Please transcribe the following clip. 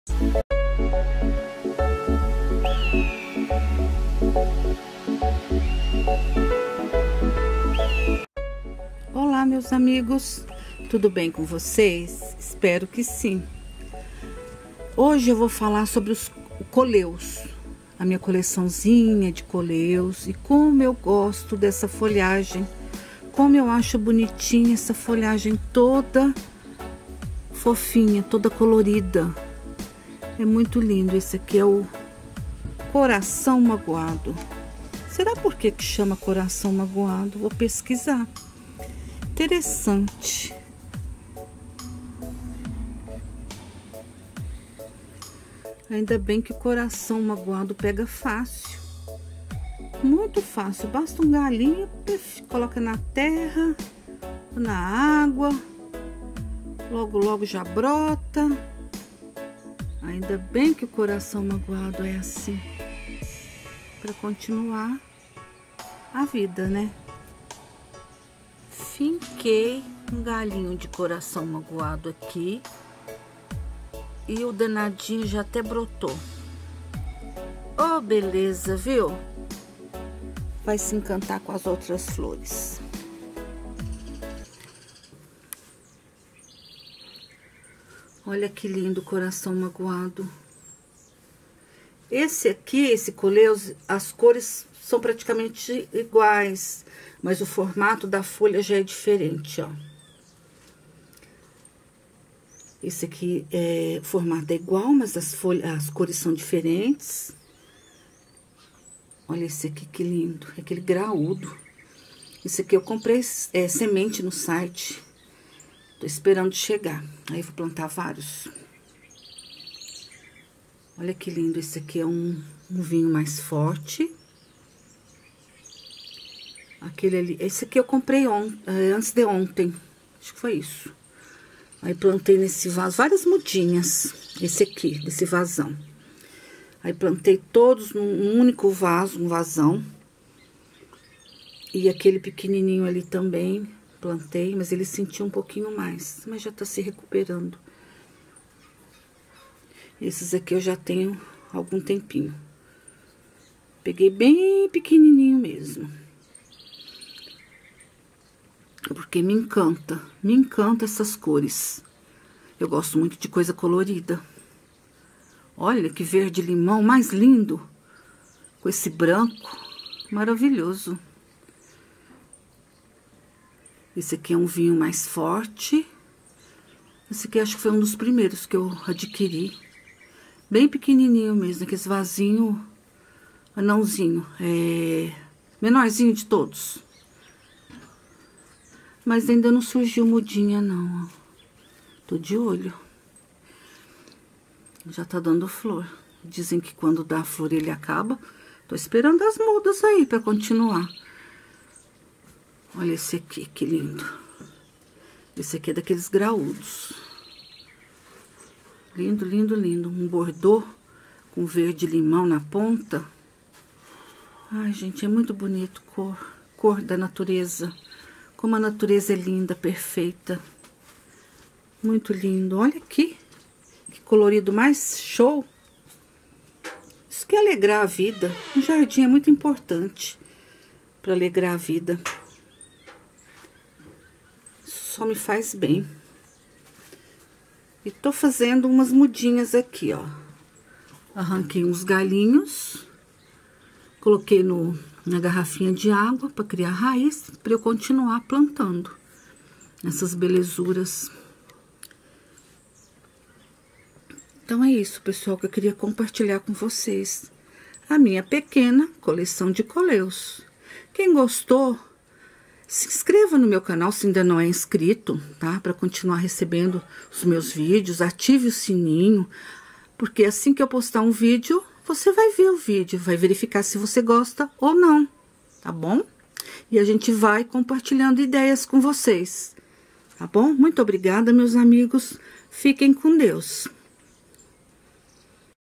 Olá, meus amigos, tudo bem com vocês? Espero que sim. Hoje eu vou falar sobre os coleus, a minha coleçãozinha de coleus e como eu gosto dessa folhagem, como eu acho bonitinha essa folhagem toda fofinha, toda colorida. É muito lindo. Esse aqui é o coração magoado. Será por que chama coração magoado? Vou pesquisar. Interessante. Ainda bem que o coração magoado pega fácil. Muito fácil. Basta um galinho, coloca na terra, na água. Logo, logo já brota. Ainda bem que o coração magoado é assim. Para continuar a vida, né? Finquei um galinho de coração magoado aqui. E o danadinho já até brotou. Oh, beleza, viu? Vai se encantar com as outras flores. Olha que lindo o coração magoado. Esse aqui, esse coleus, as cores são praticamente iguais, mas o formato da folha já é diferente, ó. Esse aqui, o formato é igual, mas as cores são diferentes. Olha esse aqui, que lindo. É aquele graúdo. Esse aqui eu comprei semente no site. Tô esperando chegar. Aí vou plantar vários. Olha que lindo. Esse aqui é um vinho mais forte. Aquele ali. Esse aqui eu comprei antes de ontem. Acho que foi isso. Aí plantei nesse vaso várias mudinhas. Esse aqui, desse vasão. Aí plantei todos num único vaso, um vasão. E aquele pequenininho ali também plantei, mas ele sentiu um pouquinho mais. Mas já tá se recuperando. Esses aqui eu já tenho algum tempinho. Peguei bem pequenininho mesmo. Porque me encanta essas cores. Eu gosto muito de coisa colorida. Olha que verde limão mais lindo. Com esse branco, maravilhoso. Esse aqui é um vinho mais forte. Esse aqui acho que foi um dos primeiros que eu adquiri. Bem pequenininho mesmo, aquele vasinho anãozinho. Menorzinho de todos. Mas ainda não surgiu mudinha, não, ó. Tô de olho. Já tá dando flor. Dizem que quando dá flor ele acaba. Tô esperando as mudas aí pra continuar. Olha esse aqui, que lindo. Esse aqui é daqueles graúdos. Lindo, lindo, lindo. Um bordô com verde limão na ponta. Ai, gente, é muito bonito. Cor da natureza. Como a natureza é linda, perfeita. Muito lindo. Olha aqui. Que colorido mais show. Isso que é alegrar a vida. Um jardim é muito importante para alegrar a vida. Isso só me faz bem. E tô fazendo umas mudinhas aqui, ó. Arranquei uns galinhos. Coloquei na garrafinha de água para criar raiz, para eu continuar plantando essas belezuras. Então é isso, pessoal, que eu queria compartilhar com vocês. A minha pequena coleção de coleus. Quem gostou, se inscreva no meu canal se ainda não é inscrito, tá? Para continuar recebendo os meus vídeos, ative o sininho, porque assim que eu postar um vídeo, você vai ver o vídeo, vai verificar se você gosta ou não, tá bom? E a gente vai compartilhando ideias com vocês, tá bom? Muito obrigada, meus amigos. Fiquem com Deus.